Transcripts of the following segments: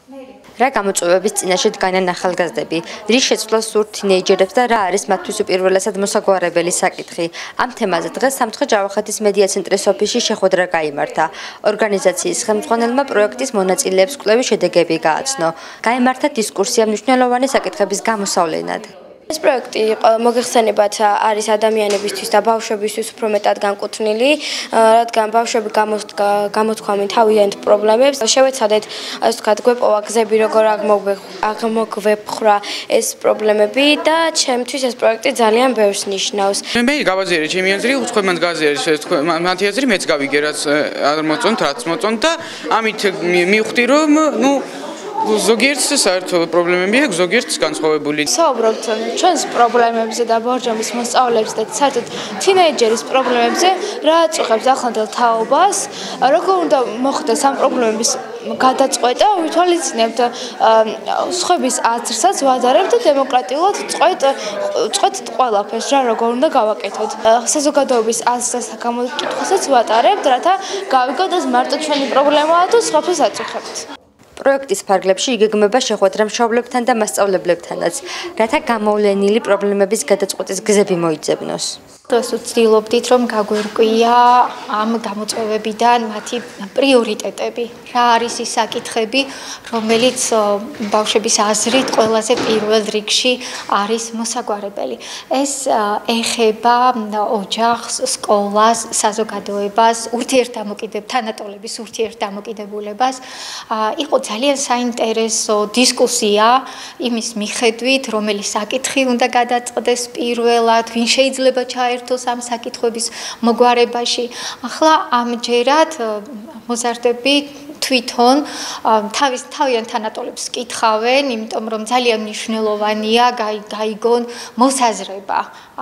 რა გამოწვევების წინაშე დგანან ახალგაზრდები, რის შეცვლას სურთ თინეიჯერებს და რა არის მათთვის უპირველესად მოსაგვარებელი საკითხი. Ამ თემაზე დღეს სამცხე-ჯავახეთის მედია ცენტრის ოფისში შეხვედრა გაიმართა. ორგანიზაციის ხელმძღვანელმა პროექტის მონაწილეებს კვლევის შედეგები გააცნო. გაიმართა დისკუსია მნიშვნელოვანი საკითხების გამოსავლენად. ეს პროექტი მოგეხსენებათ არის ადამიანებისთვის და ბავშვებისთვის უფრო მეტად განკუთვნილი, რადგან ბავშვები გამოთქვამენ თავიანთ პრობლემებს. შევეცადეთ, ასე ვთქვათ, გვეპოვა გზები, როგორ აღმოგვეფხვრა ეს პრობლემები და ჩემთვის ეს პროექტი ძალიან ბევრს ნიშნავს. მე გავაზიარე ჩემი აზრი, უცხოებმაც გააზიარეს მათი აზრი, მეც გავიგე რაც არ მოწონთ, რაც მოწონთ და ამით მივხვდი რომ ზოგიერთ საერთო პრობლემები აქვს, ზოგიერთ განსხვავებული. საუბრობთ ჩვენს პრობლემებზე და ბორჯომის მოსწავლეებს და საერთოდ თინეიჯერის პრობლემებზე, რა აწუხებს ახლანდელ თაობას, როგორ უნდა მოხდეს ამ პრობლემების გადაწყვეტა, ვითვალისწინებთ სხვების აზრსაც ვადარებთ და დემოკრატიულად წყვეტთ ყველაფერს, რა როგორ უნდა გავაკეთოთ. საზოგადოების აზრს გამოკითხვასაც ვატარებთ, რათა გავიგოთ ეს მარტო ჩვენი პრობლემაა თუ სხვაფერს აწუხებთ. პროექტის ფარგლებში იგეგმება შეხვედრა მშობლებთან და მასწავლებლებთანაც, რათა გამოვლენილი პრობლემების გადაწყვეტის გზები მოიძებნოს. დღეს ვცდილობდით, რომ გაგვერკვია ამ გამოწვევებიდან მათი პრიორიტეტები. რა არის ის საკითხები, რომელიც ბავშვების აზრით ყველაზე პირველ რიგში არის მოსაგვარებელი. ეს ეხება ოჯახს, სკოლას, საზოგადოებას, თანატოლების ურთიერთდამოკიდებულებას. იყო ძალიან საინტერესო დისკუსია იმის მიხედვით, რომელი საკითხი უნდა გადაწყდეს პირველად, ვინ შეიძლება ჩაერთოს ამ საკითხების მოგვარებაში. ახლა ამჯერად მოზარდები თვითონ თავიანთ თანატოლებს კითხავენ, იმიტომ რომ ძალიან მნიშვნელოვანია გაიგონ მოსაზრება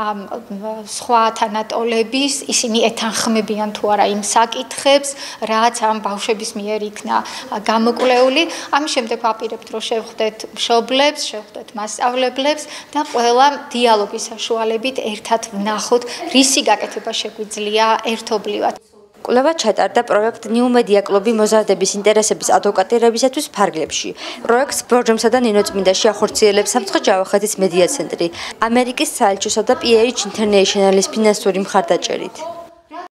სხვა თანატოლების, ისინი ეთანხმებიან თუ არა იმ საკითხებს, რაც ამ ბავშვების მიერ იქნა გამოკვლეული. ამის შემდეგ ვაპირებთ, რომ შევხვდეთ მშობლებს, შევხვდეთ მასწავლებლებს და ყველა დიალოგის საშუალებით ერთად ვნახოთ, რისი გაკეთება შეგვიძლია ერთობლივად. კვლევა ჩატარდა პროექტ New Media კლუბი მოზარდების ინტერესების ადვოკატირებისათვის ფარგლებში. პროექტს ბორჯომსა და ნინოწმინდაში ახორციელებს სამცხე-ჯავახეთის მედია ცენტრი, ამერიკის საელჩოსა და PH International-ის ფინანსური მხარდაჭერით.